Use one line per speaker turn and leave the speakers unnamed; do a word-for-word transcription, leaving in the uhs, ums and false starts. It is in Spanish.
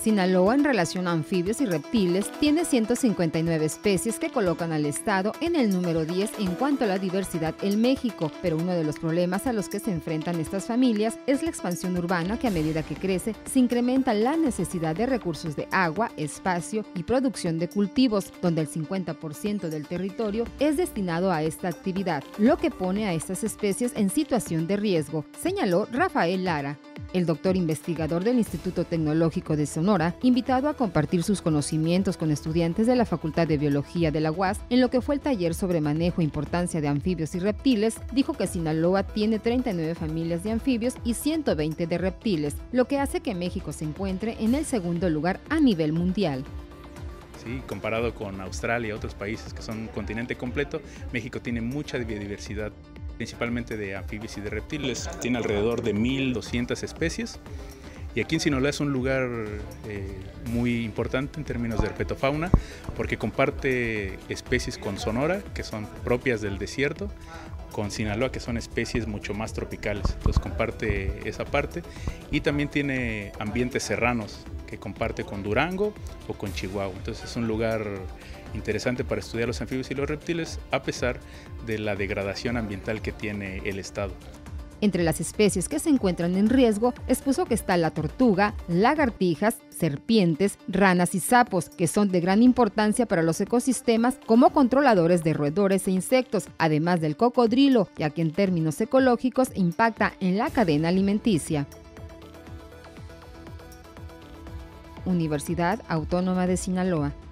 Sinaloa, en relación a anfibios y reptiles, tiene ciento cincuenta y nueve especies que colocan al estado en el número diez en cuanto a la diversidad en México, pero uno de los problemas a los que se enfrentan estas familias es la expansión urbana, que a medida que crece se incrementa la necesidad de recursos de agua, espacio y producción de cultivos, donde el cincuenta por ciento del territorio es destinado a esta actividad, lo que pone a estas especies en situación de riesgo, señaló Rafael Lara, el doctor investigador del Instituto Tecnológico de Sonora, invitado a compartir sus conocimientos con estudiantes de la Facultad de Biología de la U A S en lo que fue el taller sobre manejo e importancia de anfibios y reptiles. Dijo que Sinaloa tiene treinta y nueve familias de anfibios y ciento veinte de reptiles, lo que hace que México se encuentre en el segundo lugar a nivel mundial.
Sí, comparado con Australia y otros países que son un continente completo, México tiene mucha biodiversidad, principalmente de anfibios y de reptiles. Tiene alrededor de mil doscientas especies y aquí en Sinaloa es un lugar eh, muy importante en términos de herpetofauna porque comparte especies con Sonora, que son propias del desierto, con Sinaloa, que son especies mucho más tropicales. Entonces comparte esa parte y también tiene ambientes serranos que comparte con Durango o con Chihuahua. Entonces es un lugar interesante para estudiar los anfibios y los reptiles a pesar de la degradación ambiental que tiene el estado.
Entre las especies que se encuentran en riesgo, expuso que está la tortuga, lagartijas, serpientes, ranas y sapos, que son de gran importancia para los ecosistemas como controladores de roedores e insectos, además del cocodrilo, ya que en términos ecológicos impacta en la cadena alimenticia. Universidad Autónoma de Sinaloa.